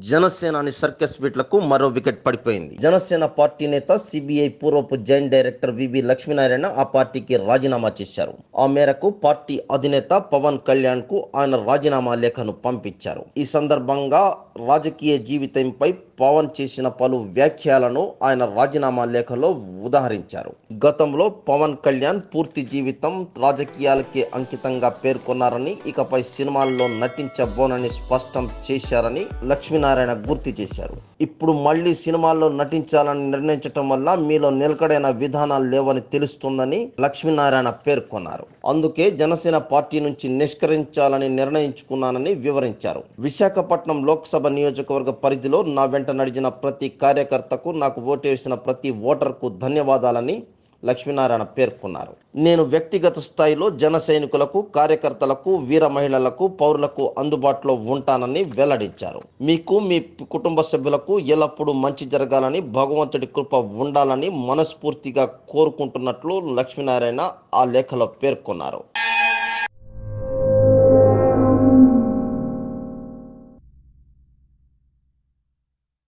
జనసేనాని సర్కస్ బిట్లకు మరో వికెట్ పడిపోయింది. జనసేన పార్టీ నేత సిబిఐ పూర్వపు జాయింట్ డైరెక్టర్ వివి లక్ష్మీనారాయణ ఆ పార్టీకి రాజీనామా చేశారు. ఆ మేరకు పార్టీ అధినేత పవన్ కళ్యాణ్ కు ఆయన రాజీనామా లేఖను పంపించారు. ఈ సందర్భంగా రాజకీయ జీవితంపై పవన్ చేసిన పలు వ్యాఖ్యలను ఆయన రాజీనామా లేఖలో ఉదహరించారు. గతంలో పవన్ కళ్యాణ్ పూర్తి జీవితం రాజకీయాలకే అంకితంగా పేర్కొన్నారని, ఇకపై సినిమాల్లో నటించబోనని స్పష్టం చేశారని లక్ష్మీనారాయణ గుర్తు చేశారు. ఇప్పుడు మళ్లీ సినిమాల్లో నటించాలని నిర్ణయించటం వల్ల మీలో నిలకడైన విధానాలు లేవని తెలుస్తుందని లక్ష్మీనారాయణ పేర్కొన్నారు. అందుకే జనసేన పార్టీ నుంచి నిష్కరించాలని నిర్ణయించుకున్నానని వివరించారు. విశాఖపట్నం లోక్సభ నియోజకవర్గ పరిధిలో నా వెంట నడిచిన ప్రతి కార్యకర్తకు, నాకు ఓటేసిన ప్రతి ఓటర్కు ధన్యవాదాలని లక్ష్మీనారాయణ పేర్కొన్నారు. నేను వ్యక్తిగత స్థాయిలో జన సైనికులకు, కార్యకర్తలకు, వీర మహిళలకు, పౌరులకు అందుబాటులో ఉంటానని వెల్లడించారు. మీకు, మీ కుటుంబ సభ్యులకు ఎల్లప్పుడూ మంచి జరగాలని, భగవంతుడి కృప ఉండాలని మనస్ఫూర్తిగా కోరుకుంటున్నట్లు లక్ష్మీనారాయణ ఆ లేఖలో పేర్కొన్నారు.